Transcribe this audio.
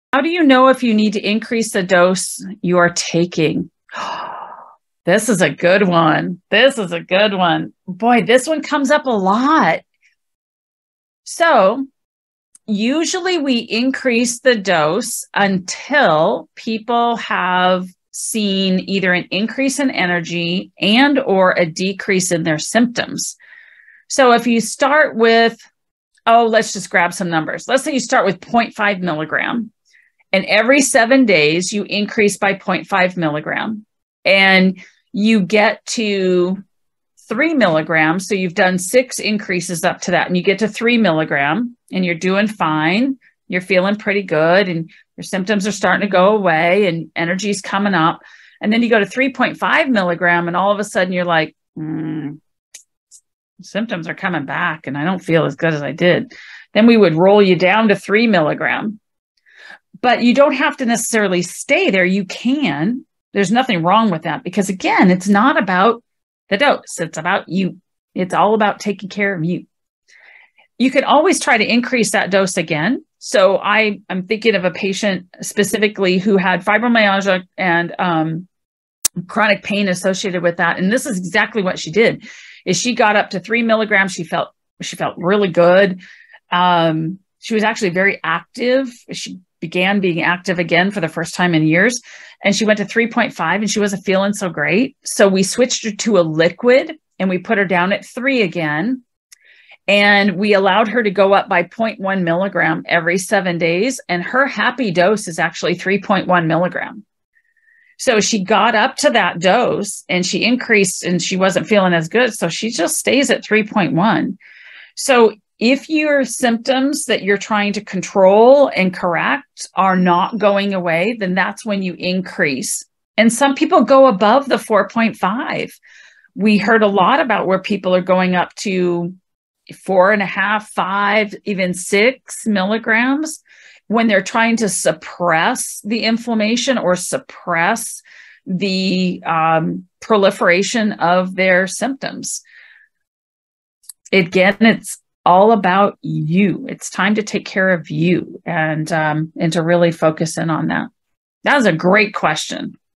How do you know if you need to increase the dose you are taking? This is a good one. This is a good one. Boy, this one comes up a lot. So usually we increase the dose until people have seen either an increase in energy and or a decrease in their symptoms. So if you start with, let's just grab some numbers. Let's say you start with 0.5 milligram, and every 7 days you increase by 0.5 milligram, and you get to 3 milligrams. So you've done 6 increases up to that, and you get to 3 milligram and you're doing fine. You're feeling pretty good and your symptoms are starting to go away and energy's coming up. And then you go to 3.5 milligram and all of a sudden you're like, symptoms are coming back and I don't feel as good as I did. Then we would roll you down to 3 milligram. But you don't have to necessarily stay there. You can. There's nothing wrong with that because, again, it's not about the dose. It's about you. It's all about taking care of you. You can always try to increase that dose again. So I'm thinking of a patient specifically who had fibromyalgia and chronic pain associated with that. And this is exactly what she did, is she got up to 3 milligrams. She felt really good. She was actually very active. She began being active again for the first time in years. And she went to 3.5 and she wasn't feeling so great. So we switched her to a liquid and we put her down at 3 again. And we allowed her to go up by 0.1 milligram every 7 days. And her happy dose is actually 3.1 milligram. So she got up to that dose and she increased and she wasn't feeling as good. So she just stays at 3.1. So if your symptoms that you're trying to control and correct are not going away, then that's when you increase. And some people go above the 4.5. We heard a lot about where people are going up to 4.5, 5, even 6 milligrams when they're trying to suppress the inflammation or suppress the proliferation of their symptoms. Again, it's all about you. It's time to take care of you and to really focus in on that. That was a great question.